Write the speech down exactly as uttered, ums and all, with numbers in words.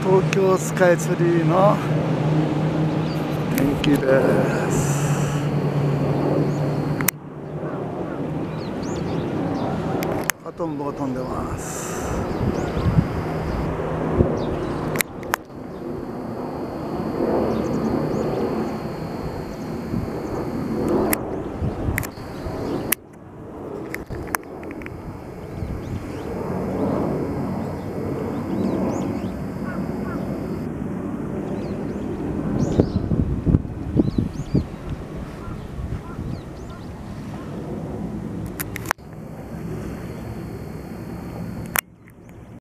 東京スカイツリーの天気です。トンボが飛んでます。